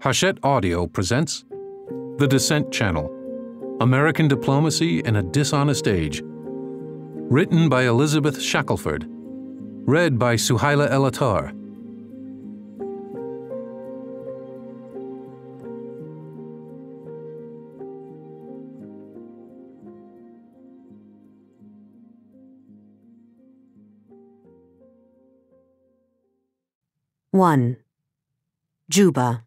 Hachette Audio presents The Dissent Channel, American Diplomacy in a Dishonest Age. Written by Elizabeth Shackelford. Read by Suehyla El-Attar. One. Juba,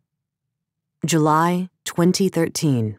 July 2013.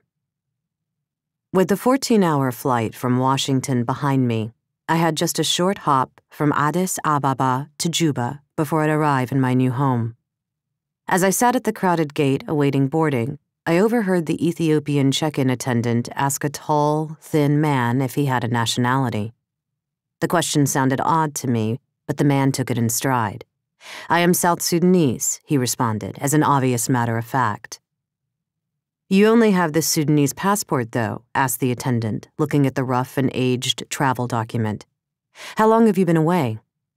With the 14-hour flight from Washington behind me, I had just a short hop from Addis Ababa to Juba before I'd arrive in my new home. As I sat at the crowded gate awaiting boarding, I overheard the Ethiopian check-in attendant ask a tall, thin man if he had a nationality. The question sounded odd to me, but the man took it in stride. "I am South Sudanese," he responded, as an obvious matter of fact. "You only have the Sudanese passport, though," asked the attendant, looking at the rough and aged travel document. "How long have you been away?"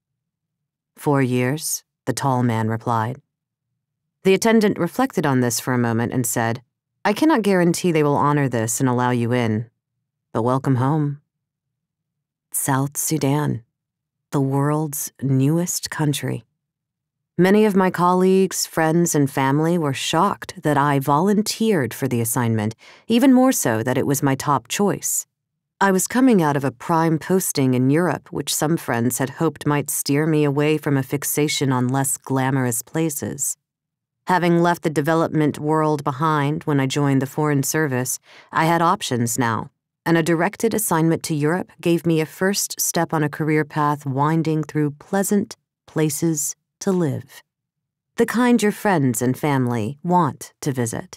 4 years, the tall man replied. The attendant reflected on this for a moment and said, "I cannot guarantee they will honor this and allow you in, but welcome home." South Sudan, the world's newest country. Many of my colleagues, friends, and family were shocked that I volunteered for the assignment, even more so that it was my top choice. I was coming out of a prime posting in Europe, which some friends had hoped might steer me away from a fixation on less glamorous places. Having left the development world behind when I joined the Foreign Service, I had options now, and a directed assignment to Europe gave me a first step on a career path winding through pleasant places to live, the kind your friends and family want to visit.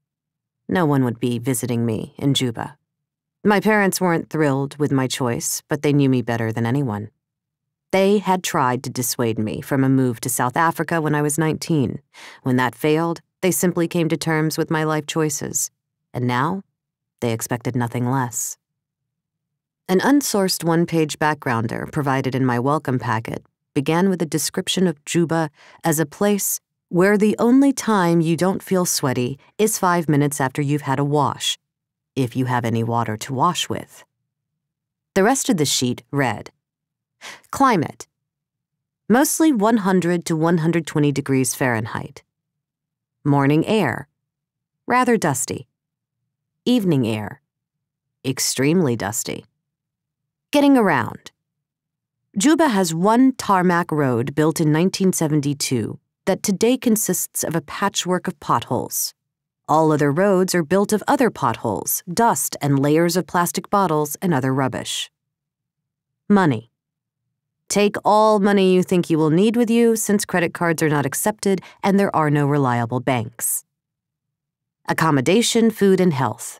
No one would be visiting me in Juba. My parents weren't thrilled with my choice, but they knew me better than anyone. They had tried to dissuade me from a move to South Africa when I was 19. When that failed, they simply came to terms with my life choices, and now they expected nothing less. An unsourced one-page backgrounder provided in my welcome packet began with a description of Juba as a place where the only time you don't feel sweaty is 5 minutes after you've had a wash, if you have any water to wash with. The rest of the sheet read, Climate, mostly 100 to 120 degrees Fahrenheit. Morning air, rather dusty. Evening air, extremely dusty. Getting around. Juba has one tarmac road built in 1972 that today consists of a patchwork of potholes. All other roads are built of other potholes, dust, and layers of plastic bottles and other rubbish. Money. Take all money you think you will need with you since credit cards are not accepted and there are no reliable banks. Accommodation, food, and health.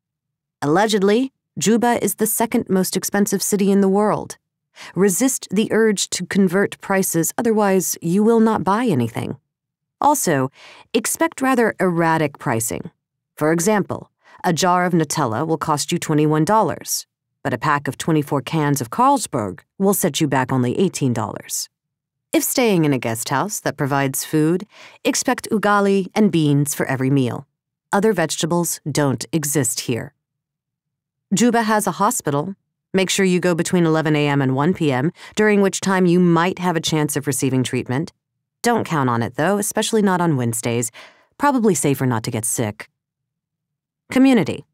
Allegedly, Juba is the second most expensive city in the world. Resist the urge to convert prices, otherwise you will not buy anything. Also, expect rather erratic pricing. For example, a jar of Nutella will cost you $21, but a pack of 24 cans of Carlsberg will set you back only $18. If staying in a guest house that provides food, expect ugali and beans for every meal. Other vegetables don't exist here. Juba has a hospital. Make sure you go between 11 a.m. and 1 p.m., during which time you might have a chance of receiving treatment. Don't count on it, though, especially not on Wednesdays. Probably safer not to get sick. Community.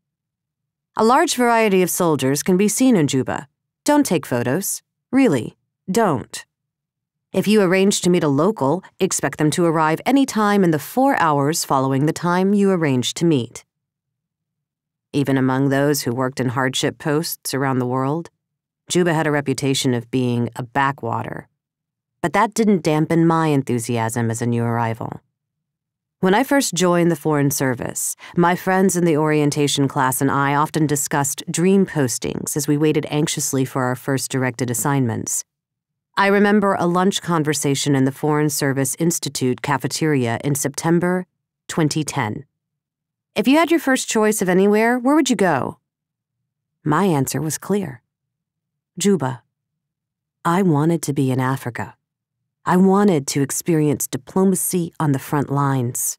A large variety of soldiers can be seen in Juba. Don't take photos. Really, don't. If you arrange to meet a local, expect them to arrive any time in the 4 hours following the time you arranged to meet. Even among those who worked in hardship posts around the world, Juba had a reputation of being a backwater. But that didn't dampen my enthusiasm as a new arrival. When I first joined the Foreign Service, my friends in the orientation class and I often discussed dream postings as we waited anxiously for our first directed assignments. I remember a lunch conversation in the Foreign Service Institute cafeteria in September 2010. If you had your first choice of anywhere, where would you go? My answer was clear. Juba. I wanted to be in Africa. I wanted to experience diplomacy on the front lines.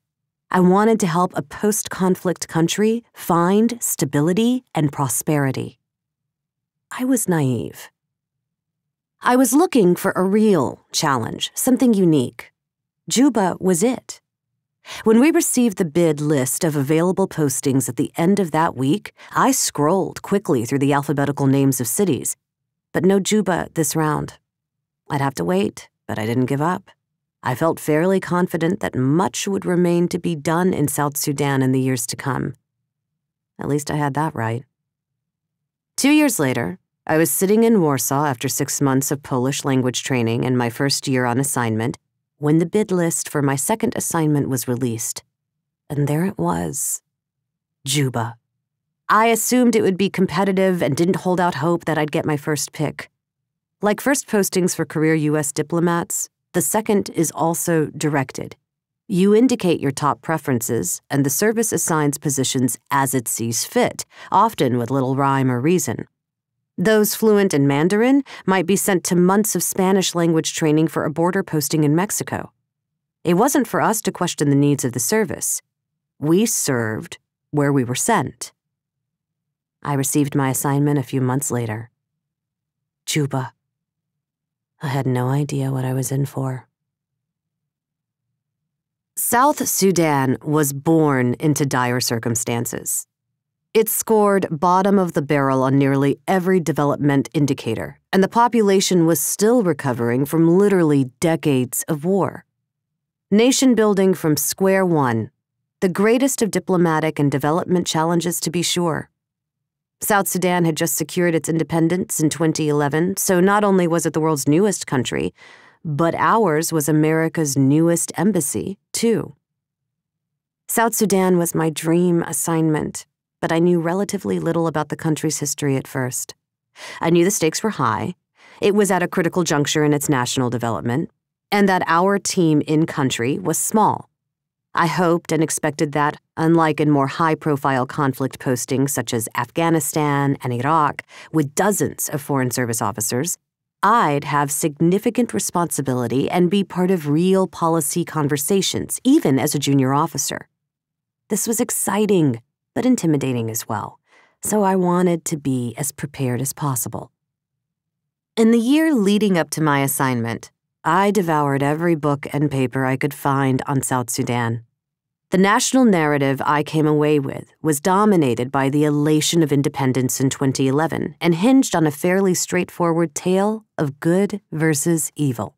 I wanted to help a post-conflict country find stability and prosperity. I was naive. I was looking for a real challenge, something unique. Juba was it. When we received the bid list of available postings at the end of that week, I scrolled quickly through the alphabetical names of cities, but no Juba this round. I'd have to wait, but I didn't give up. I felt fairly confident that much would remain to be done in South Sudan in the years to come. At least I had that right. 2 years later, I was sitting in Warsaw after 6 months of Polish language training and my first year on assignment when the bid list for my second assignment was released. And there it was. Juba. I assumed it would be competitive and didn't hold out hope that I'd get my first pick. Like first postings for career U.S. diplomats, the second is also directed. You indicate your top preferences, and the service assigns positions as it sees fit, often with little rhyme or reason. Those fluent in Mandarin might be sent to months of Spanish language training for a border posting in Mexico. It wasn't for us to question the needs of the service. We served where we were sent. I received my assignment a few months later. Juba. I had no idea what I was in for. South Sudan was born into dire circumstances. It scored bottom of the barrel on nearly every development indicator, and the population was still recovering from literally decades of war. Nation building from square one, the greatest of diplomatic and development challenges to be sure. South Sudan had just secured its independence in 2011, so not only was it the world's newest country, but ours was America's newest embassy, too. South Sudan was my dream assignment, but I knew relatively little about the country's history at first. I knew the stakes were high, it was at a critical juncture in its national development, and that our team in country was small. I hoped and expected that, unlike in more high-profile conflict postings such as Afghanistan and Iraq, with dozens of Foreign Service officers, I'd have significant responsibility and be part of real policy conversations, even as a junior officer. This was exciting, but intimidating as well, so I wanted to be as prepared as possible. In the year leading up to my assignment, I devoured every book and paper I could find on South Sudan. The national narrative I came away with was dominated by the elation of independence in 2011 and hinged on a fairly straightforward tale of good versus evil.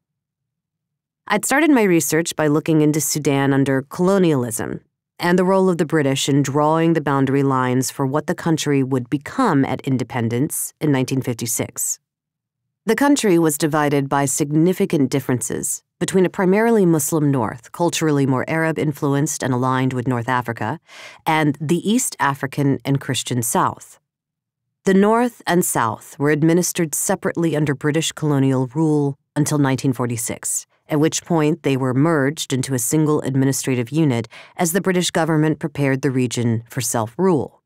I'd started my research by looking into Sudan under colonialism and the role of the British in drawing the boundary lines for what the country would become at independence in 1956. The country was divided by significant differences between a primarily Muslim north, culturally more Arab-influenced and aligned with North Africa, and the East African and Christian south. The north and south were administered separately under British colonial rule until 1946, at which point they were merged into a single administrative unit as the British government prepared the region for self-rule.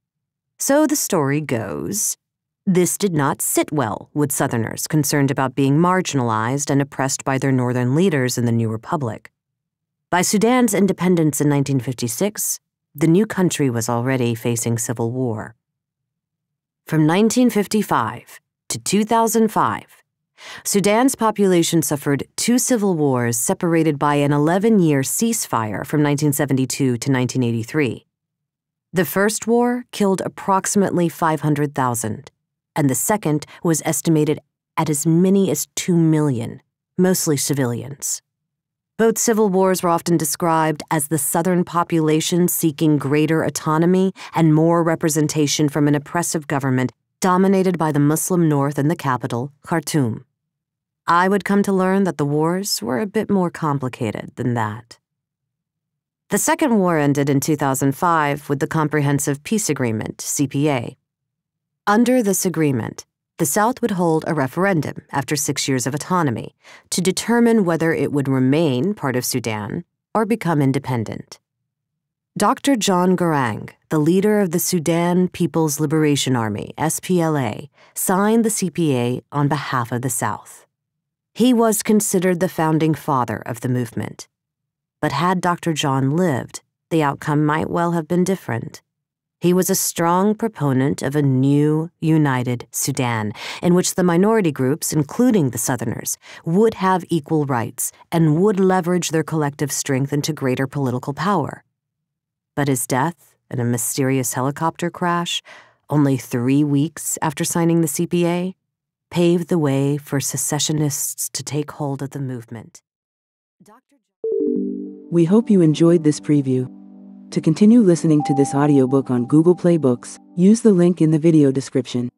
So the story goes, this did not sit well with Southerners concerned about being marginalized and oppressed by their northern leaders in the new republic. By Sudan's independence in 1956, the new country was already facing civil war. From 1955 to 2005, Sudan's population suffered 2 civil wars separated by an 11-year ceasefire from 1972 to 1983. The first war killed approximately 500,000, and the second was estimated at as many as 2 million, mostly civilians. Both civil wars were often described as the southern population seeking greater autonomy and more representation from an oppressive government dominated by the Muslim North and the capital, Khartoum. I would come to learn that the wars were a bit more complicated than that. The Second War ended in 2005 with the Comprehensive Peace Agreement, CPA. Under this agreement, the South would hold a referendum after 6 years of autonomy to determine whether it would remain part of Sudan or become independent. Dr. John Garang, the leader of the Sudan People's Liberation Army, SPLA, signed the CPA on behalf of the South. He was considered the founding father of the movement. But had Dr. John lived, the outcome might well have been different. He was a strong proponent of a new, united Sudan, in which the minority groups, including the Southerners, would have equal rights and would leverage their collective strength into greater political power. But his death in a mysterious helicopter crash, only 3 weeks after signing the CPA, paved the way for secessionists to take hold of the movement. We hope you enjoyed this preview. To continue listening to this audiobook on Google Play Books, use the link in the video description.